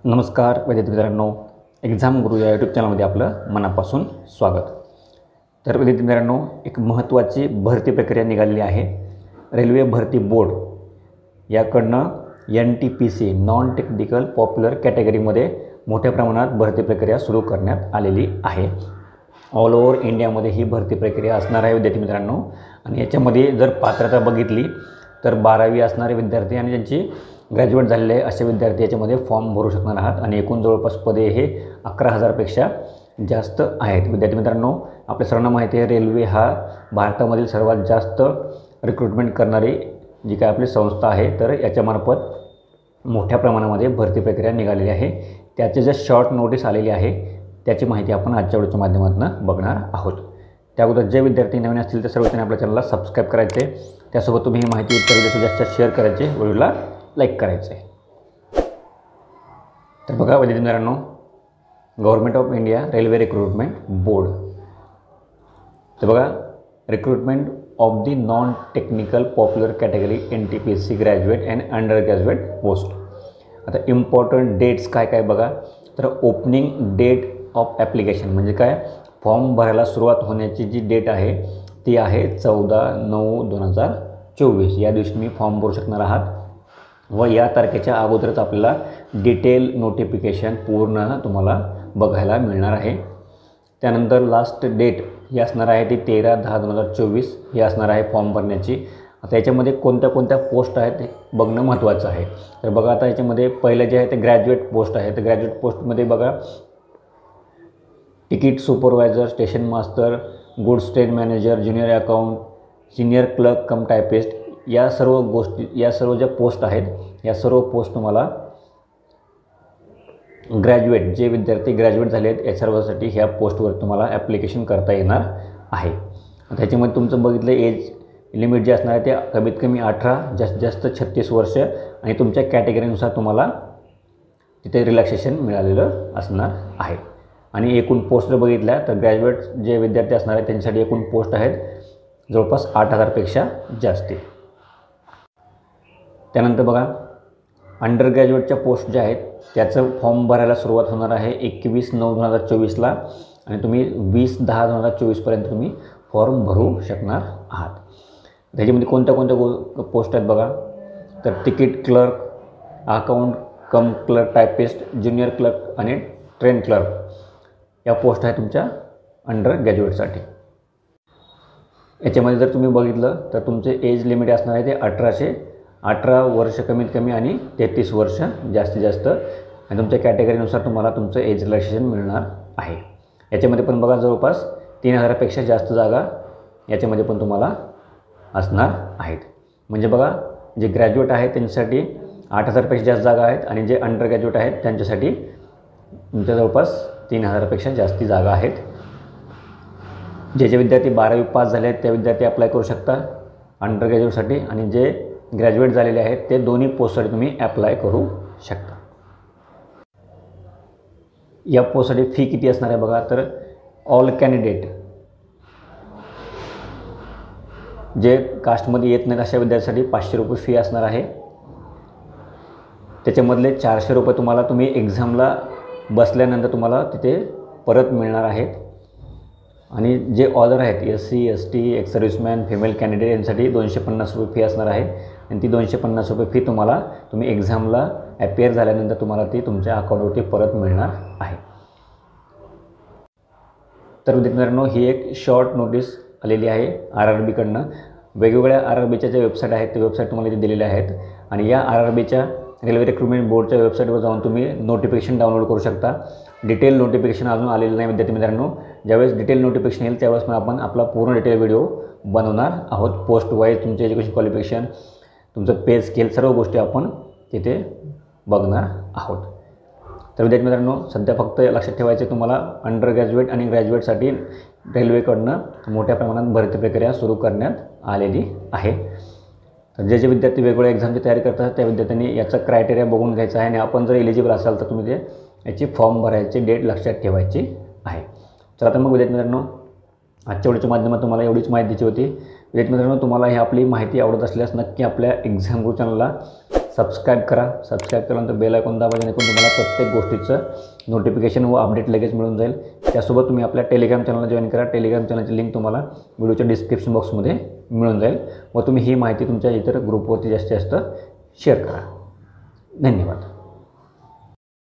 नमस्कार विद्यार्थी मित्रांनो, एक्झाम गुरु या यूट्यूब चॅनलमध्ये आपलं मनापासून स्वागत. तर विद्यार्थी मित्रांनो, एक महत्त्वाची भरती प्रक्रिया निघालेली आहे. रेल्वे भरती बोर्ड याकडनं NTPC नॉन टेक्निकल पॉप्युलर कॅटेगरीमध्ये मोठ्या प्रमाणात भरती प्रक्रिया सुरू करण्यात आलेली आहे. ऑल ओव्हर इंडियामध्ये ही भरती प्रक्रिया असणार आहे विद्यार्थी मित्रांनो. आणि याच्यामध्ये जर पात्रता बघितली तर 12वी असणारे विद्यार्थी आणि ज्यांची ग्रॅज्युएट झालेले असे विद्यार्थी याच्यामध्ये फॉर्म भरू शकणार आहात. आणि एकूण जवळपास पदे हे 11,000पेक्षा जास्त आहेत. विद्यार्थी मित्रांनो, आपल्या सर्वांना माहिती आहे रेल्वे हा भारतामधील सर्वात जास्त रिक्रुटमेंट करणारी जी काय आपली संस्था आहे. तर याच्यामार्फत मोठ्या प्रमाणामध्ये भरती प्रक्रिया निघालेली आहे. त्याचे जे शॉर्ट नोटीस आलेली आहे त्याची माहिती आपण आजच्या व्हिडिओच्या माध्यमातून बघणार आहोत. त्या अगोदर जे विद्यार्थी नवीन असतील तर सर्वजण आपल्या चॅनलला सबस्क्राईब करायचे. त्यासोबत तुम्ही ही माहिती इतर व्हिडिओ जास्त शेअर करायचे, व्हिडिओला लाईक करायचे. तर बघा विद्यार्थी मित्रांनो, government of India railway recruitment board. तर बघा, recruitment of the non technical popular category NTPC graduate and undergraduate post. आता इम्पॉर्टंट डेट्स काय काय बघा. तर ओपनिंग डेट ऑफ ॲप्लिकेशन म्हणजे काय, फॉर्म भरायला सुरुवात होण्याची जी डेट आहे ती आहे 14/9/2024. या दिवशी तुम्ही फॉर्म भरू शकणार आहात. व या तारखेच्या अगोदरच आपल्याला डिटेल नोटिफिकेशन पूर्ण तुम्हाला बघायला मिळणार आहे. त्यानंतर लास्ट डेट ही असणार आहे ती 13/10/2024 ही असणार आहे फॉर्म भरण्याची. आता याच्यामध्ये कोणत्या कोणत्या पोस्ट आहेत हे बघणं महत्त्वाचं आहे. तर बघा, आता याच्यामध्ये पहिलं जे आहे ते ग्रॅज्युएट पोस्ट आहे. तर ग्रॅज्युएट पोस्टमध्ये बघा, ticket supervisor, station master, goods train manager, junior account, senior clerk cum typist, या सर्व गोष्टी, या सर्व ज्या पोस्ट आहेत या सर्व पोस्ट तुम्हाला ग्रॅज्युएट जे विद्यार्थी ग्रॅज्युएट झाले आहेत या सर्वांसाठी ह्या पोस्टवर तुम्हाला ॲप्लिकेशन करता येणार आहे. त्याच्यामध्ये तुमचं बघितलं एज लिमिट जे असणार आहे ते कमीत कमी 18, जास्तीत जास्त 36 वर्ष आणि तुमच्या कॅटेगरीनुसार तुम्हाला तिथे रिलॅक्सेशन मिळालेलं असणार आहे. आणि एकूण पोस्ट जर बघितल्या तर ग्रॅज्युएट जे विद्यार्थी असणार आहेत त्यांच्यासाठी एकूण पोस्ट आहेत जवळपास 8,000पेक्षा जास्ती. त्यानंतर बघा, अंडर ग्रॅज्युएटच्या पोस्ट ज्या आहेत त्याचं फॉर्म भरायला सुरुवात होणार आहे 21/9/2024ला आणि तुम्ही 20/10/2024पर्यंत तुम्ही फॉर्म भरू शकणार आहात. त्याच्यामध्ये कोणत्या कोणत्या पोस्ट आहेत बघा. तर ticket clerk, account cum clerk typist, junior clerk आणि ट्रेन क्लर्क या पोस्ट आहेत तुमच्या अंडर ग्रॅज्युएटसाठी. याच्यामध्ये जर तुम्ही बघितलं तर तुमचे एज लिमिट असणार आहे ते 18 वर्ष कमीत कमी आणि 33 वर्ष जास्तीत जास्त. आणि तुमच्या कॅटेगरीनुसार तुम्हाला तुमचं एज रिलॅक्सेशन मिळणार आहे. याच्यामध्ये पण बघा जवळपास 3,000पेक्षा जास्त जागा याच्यामध्ये पण तुम्हाला असणार आहेत. म्हणजे बघा, जे ग्रॅज्युएट आहेत त्यांच्यासाठी 8,000पेक्षा जास्त जागा आहेत आणि जे अंडर ग्रॅज्युएट आहेत त्यांच्यासाठी तुमच्या जवळपास 3,000पेक्षा जास्ती जागा आहेत. जे विद्यार्थी 12वी पास झाले आहेत त्या विद्यार्थी अप्लाय करू शकता अंडर ग्रॅज्युएटसाठी. आणि जे ग्रॅज्युएट झालेले आहेत ते दोन्ही पोस्टसाठी तुम्ही ॲप्लाय करू शकता. या पोस्टसाठी फी किती असणार आहे बघा. तर ऑल कॅन्डिडेट जे कास्टमध्ये येत नाहीत अशा विद्यार्थ्यांसाठी 500 रुपये फी असणार आहे. त्याच्यामधले 400 रुपये तुम्हाला तुम्ही एक्झामला बसल्यानंतर तुम्हाला तिथे परत मिळणार आहेत. आणि जे ऑदर आहेत SC ST ex serviceman female candidate यांसाठी 250 रुपये फी असणार आहे. आणि ती 250 रुपये फी तुम्ही एक्झामला ॲपियर झाल्यानंतर तुम्हाला ती तुमच्या अकाउंटवरती परत मिळणार आहे. तर विद्यार्थी मित्रांनो, ही एक शॉर्ट नोटीस आलेली आहे RRBकडनं. वेगवेगळ्या RRBच्या ज्या वेबसाईट आहेत ते वेबसाईट तुम्हाला इथे दिलेल्या आहेत. आणि या RRBच्या रेल्वे रिक्रुटमेंट बोर्डच्या वेबसाईटवर जाऊन तुम्ही नोटिफिकेशन डाउनलोड करू शकता. डिटेल नोटिफिकेशन अजून आलेलं नाही विद्यार्थी मित्रांनो. ज्यावेळेस डिटेल नोटिफिकेशन येईल त्यावेळेस पण आपण आपला पूर्ण डिटेल व्हिडिओ बनवणार आहोत. पोस्ट वाईज तुमचे एज्युकेशन क्वालिफिकेशन, तुमचं पे स्केल, सर्व गोष्टी आपण तिथे बघणार आहोत. तर विद्यार्थी मित्रांनो, सध्या फक्त लक्षात ठेवायचे तुम्हाला अंडर ग्रॅज्युएट आणि ग्रॅज्युएटसाठी रेल्वेकडनं मोठ्या प्रमाणात भरती प्रक्रिया सुरू करण्यात आलेली आहे. तर जे विद्यार्थी वेगवेगळ्या एक्झामची तयारी करतात त्या विद्यार्थ्यांनी याचा क्रायटेरिया बघून घ्यायचा आहे. आणि आपण जर एलिजिबल असाल तर तुम्ही याची फॉर्म भरायची डेट लक्षात ठेवायची आहे. तर आता मग विद्यार्थी मित्रांनो, आजच्या व्हिडिओच्या माध्यमातून तुम्हाला एवढीच माहिती द्यायची होती. विद्यार्थी मित्रांनो, तुम्हाला ही आपली माहिती आवडत असल्यास नक्की आपल्या एक्झाम गुरु चॅनलला सबस्क्राईब करा. सबस्क्राईब केल्यानंतर बेल आयकॉन दाबा, जेणेकरून तुम्हाला प्रत्येक गोष्टीचं नोटिफिकेशन व अपडेट लगेच मिळून जाईल. त्यासोबत तुम्ही आपल्या टेलिग्राम चॅनलला जॉईन करा. टेलिग्राम चॅनलची लिंक तुम्हाला व्हिडिओच्या डिस्क्रिप्शन बॉक्समध्ये मिळून जाईल व तुम्ही ही माहिती तुमच्या इतर ग्रुपवरती जास्तीत जास्त शेअर करा. धन्यवाद.